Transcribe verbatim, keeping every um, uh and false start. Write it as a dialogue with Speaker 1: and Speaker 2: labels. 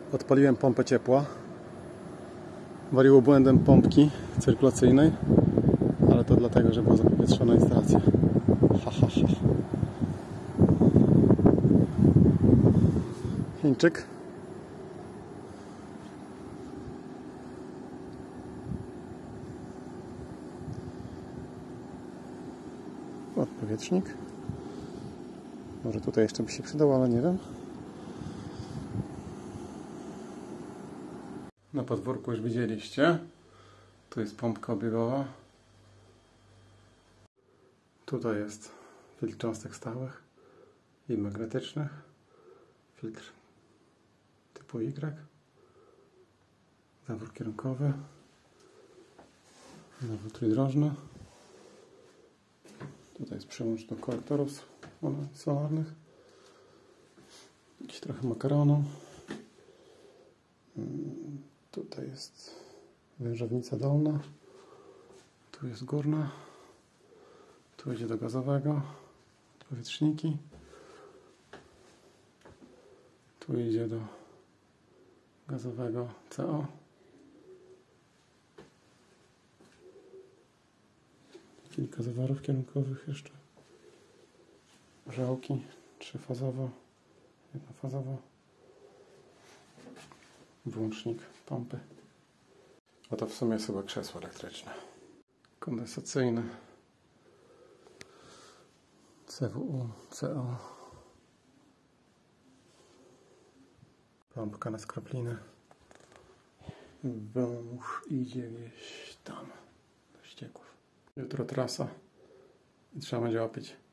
Speaker 1: Odpaliłem pompę ciepła. Wariło błędem pompki cyrkulacyjnej, ale to dlatego, że była zapowietrzona instalacja. Ha, ha, ha. Chińczyk. Odpowietrznik. Może tutaj jeszcze by się przydał, ale nie wiem. Na podwórku już widzieliście. Tu jest pompka obiegowa. Tutaj jest filtr cząstek stałych i magnetycznych. Filtr typu Y. Zawór kierunkowy. Zawór trójdrożny. Tutaj jest przełącz do kolektorów solarnych. Jakiś trochę makaronu. Tutaj jest wężownica dolna. Tu jest górna. Tu idzie do gazowego. Powietrzniki. Tu idzie do gazowego C O. Kilka zaworów kierunkowych jeszcze. Żałki trzyfazowo, jednofazowo. Włącznik pompy. A to w sumie jest chyba krzesło elektryczne. Kondensacyjne. C W U, C O. Pompka na skroplinę. Wąż idzie gdzieś tam do ścieków. Jutro trasa i trzeba będzie łapić